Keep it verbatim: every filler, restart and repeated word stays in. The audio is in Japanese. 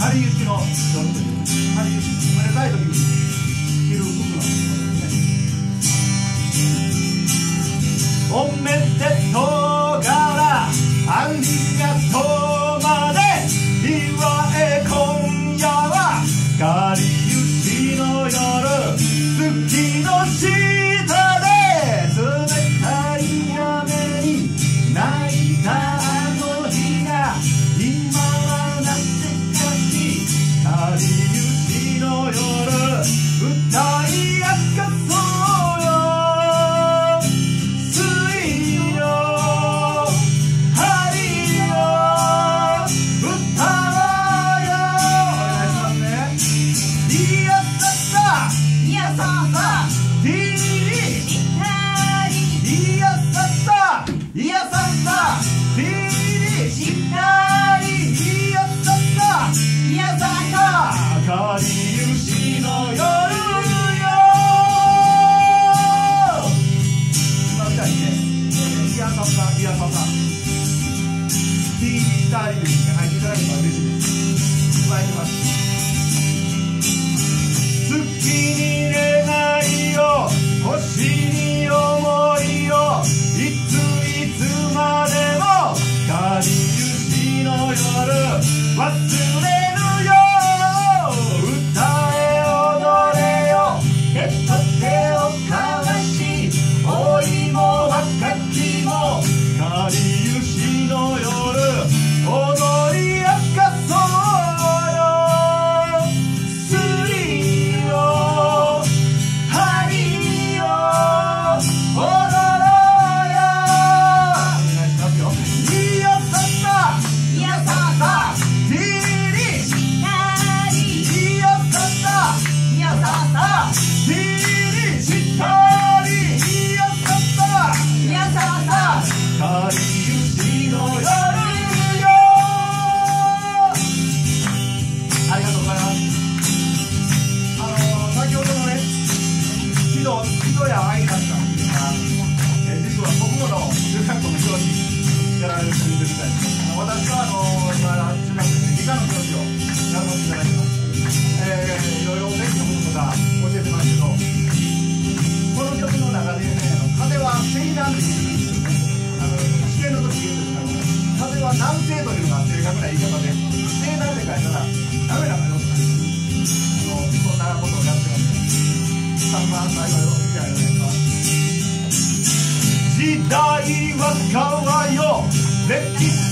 張り行きの夜という、張り行き、おめでたい時に着る服のことですね。おめでとうからありがとうまで祝え、今夜はかりゆしの夜、月の下で冷たい雨に泣いたあの日が今はなぜかし、かりゆしの夜歌い明かそうよ。水よ針よ歌おうよ。お願いしますね。いやささいやささティーリいやささいやささティーリしっかりいやささいやささかりゆしの夜よ。今みたいにね、いやささいやささティーリしたりですね、入っていただけたら嬉しいです。加えてます。月に願いを星に思いをいついつまでもかりゆしの夜忘れるよ。歌え踊れよ手と手を交わし、老いも若きもかりゆしの夜踊り明かそうよ。水よ針よ踊ろうよ。お願いしますよ。いやささいやささティーリしっかりいやささいやささティーリしっかりいやささいやささかりゆしの夜よ。ありがとうございます。あのー、先ほどのね木戸木戸や愛だったんですが、えー、実は僕もの中学校の教師やられる人みたいです。私はあのー、今中学校で理科の教師をやらせていただいてます。えー、いろいろお天気のこととか教えてますけど、この曲の中でね、あの風は西南って言うんですよ。あの試験の時言うんですけど、風は南西というのが正確な言い方で、西南で書いたらダメなのよとか、あのそんなことをやってます。さんばん最後よろしくお願いします。時代は変わよ、歴史